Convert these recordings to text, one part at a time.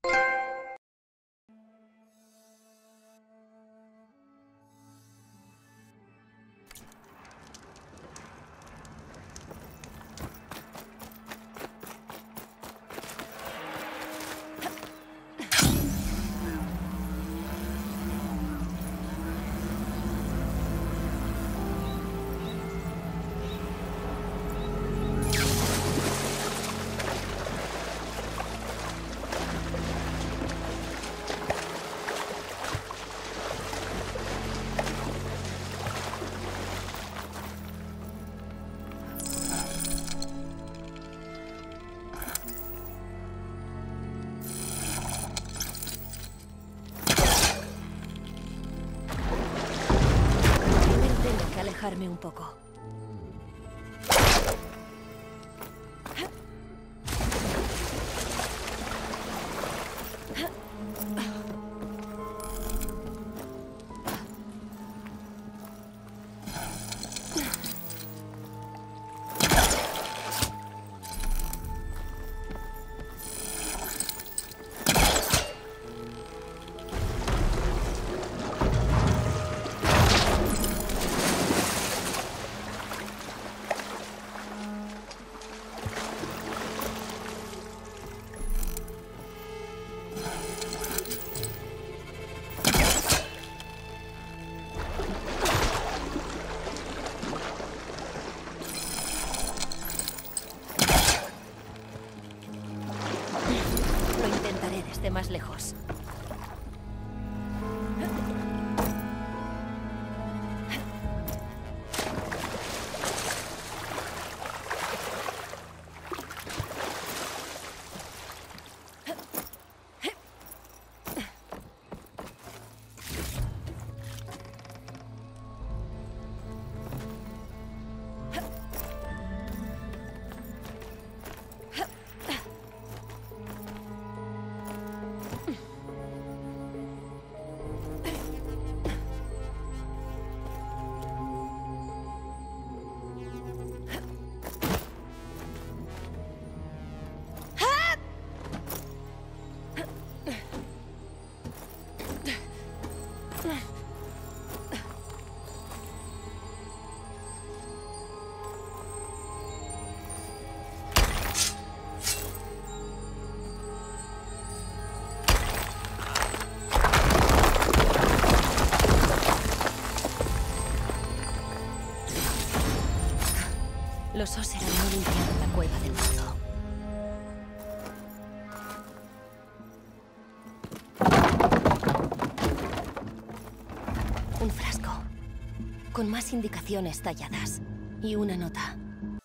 Alejarme un poco. De más lejos. Los Oseram no limpiaron la cueva del todo. Un frasco, con más indicaciones talladas, y una nota.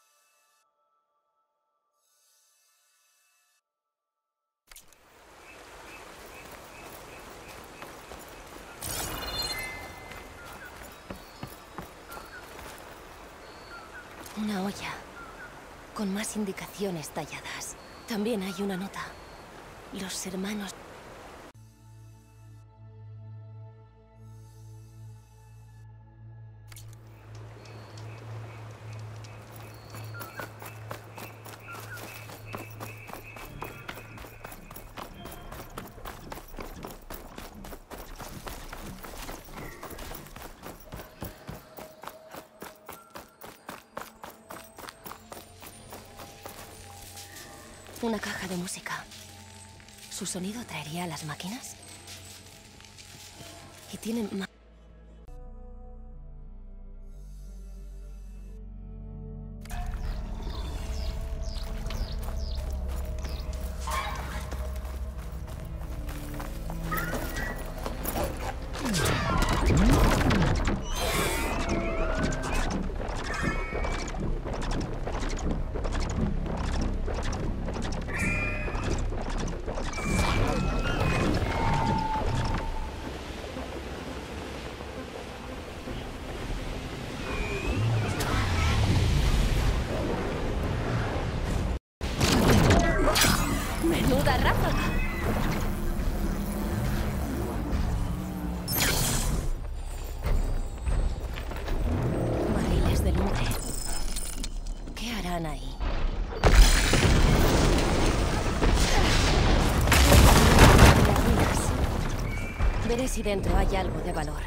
Una olla, con más indicaciones talladas. También hay una nota. Los hermanos... Una caja de música. ¿Su sonido atraería a las máquinas? Y tienen más... ¡Menuda ráfaga! Barriles de lumbre. ¿Qué harán ahí? Veré si dentro hay algo de valor.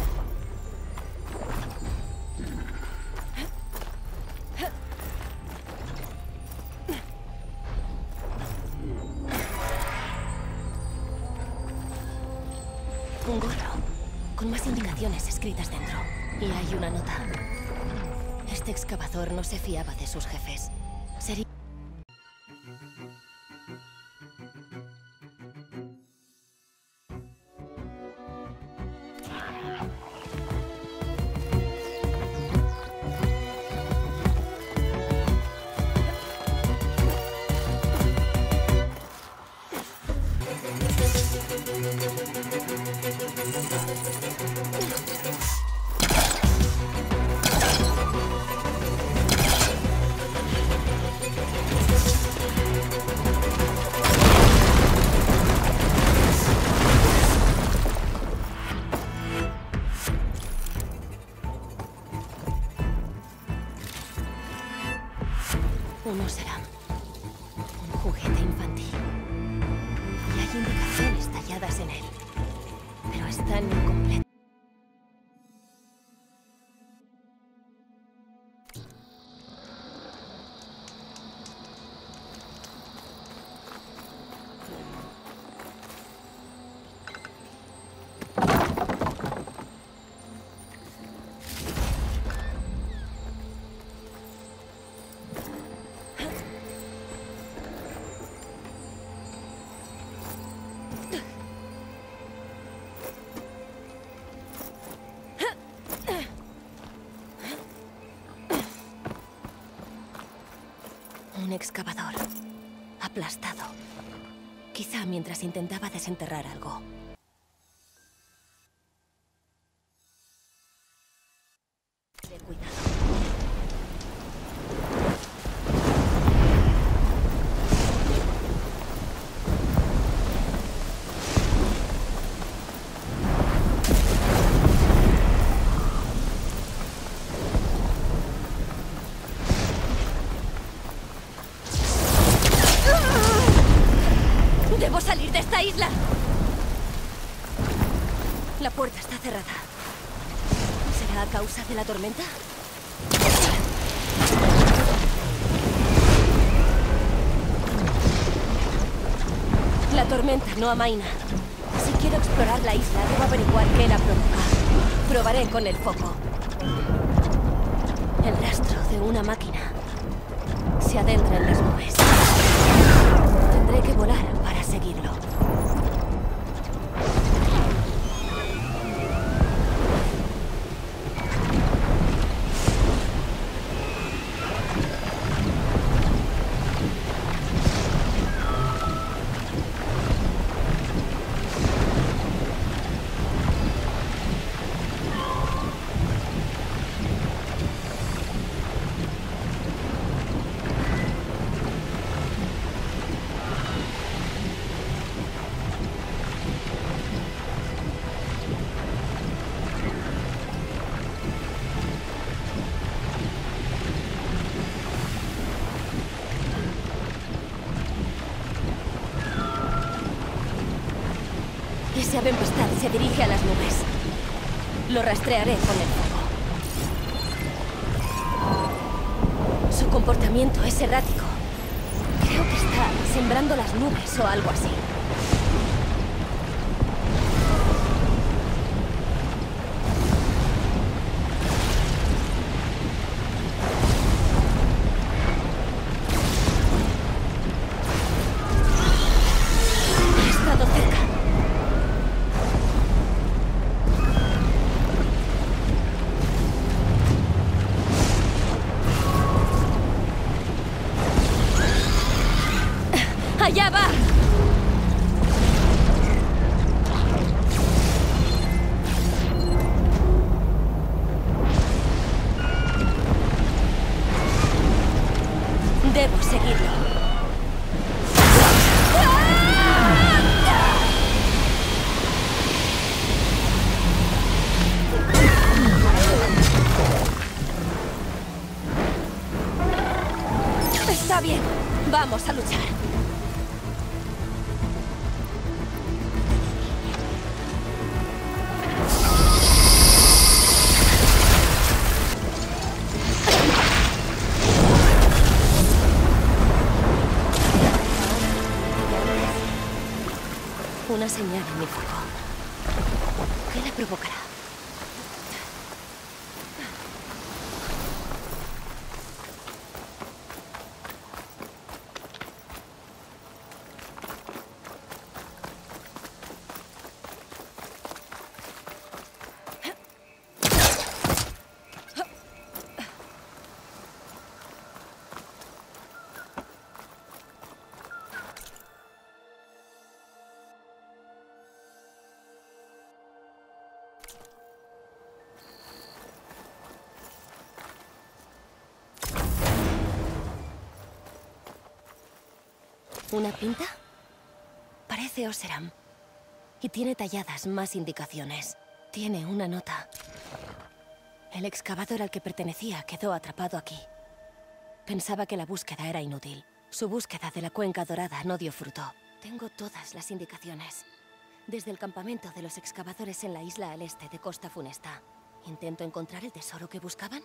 Un gorro, con más indicaciones escritas dentro. Y hay una nota. Este excavador no se fiaba de sus jefes. Sería... Uno será un juguete infantil. Y hay indicaciones talladas en él. Pero están incompletas. Un excavador. Aplastado. Quizá mientras intentaba desenterrar algo. De cuidado. ¡Debo salir de esta isla! La puerta está cerrada. ¿Será a causa de la tormenta? La tormenta no amaina. Si quiero explorar la isla, debo averiguar qué la provoca. Probaré con el foco. El rastro de una máquina se adentra en las nubes. Tendré que volar para seguirlo. Ese ave empastada se dirige a las nubes. Lo rastrearé con el fuego. Su comportamiento es errático. Creo que está sembrando las nubes o algo así. Ha estado cerca. ¡Allá va! Debo seguirlo. Está bien. Vamos a luchar. Una señal en mi foco. ¿Qué la provocará? ¿Una pinta? Parece Oseram. Y tiene talladas más indicaciones. Tiene una nota. El excavador al que pertenecía quedó atrapado aquí. Pensaba que la búsqueda era inútil. Su búsqueda de la Cuenca Dorada no dio fruto. Tengo todas las indicaciones. Desde el campamento de los excavadores en la isla al este de Costa Funesta. ¿Intento encontrar el tesoro que buscaban?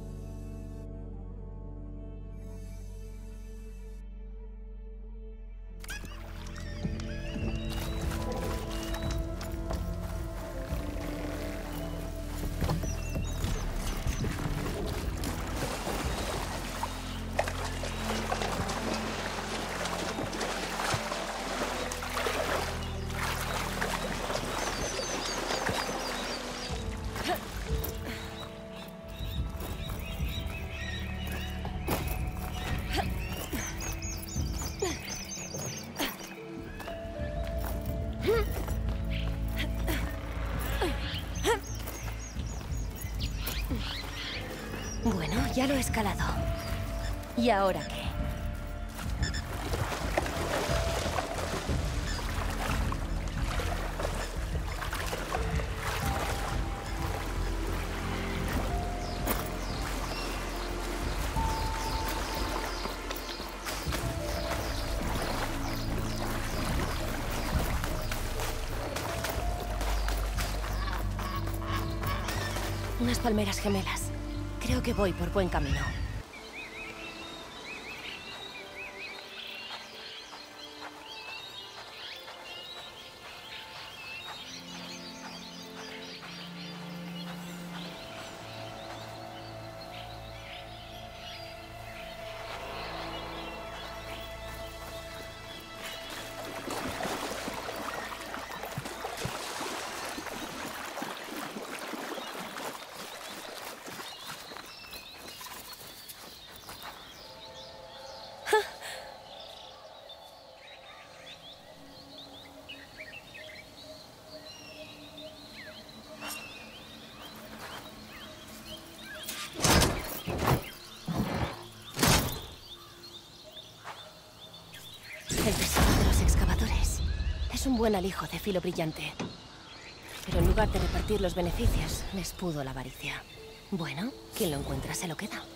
Bueno, ya lo he escalado. ¿Y ahora qué? Unas palmeras gemelas. Creo que voy por buen camino. El tesoro de los excavadores es un buen alijo de filo brillante. Pero en lugar de repartir los beneficios, les pudo la avaricia. Bueno, quien lo encuentra se lo queda.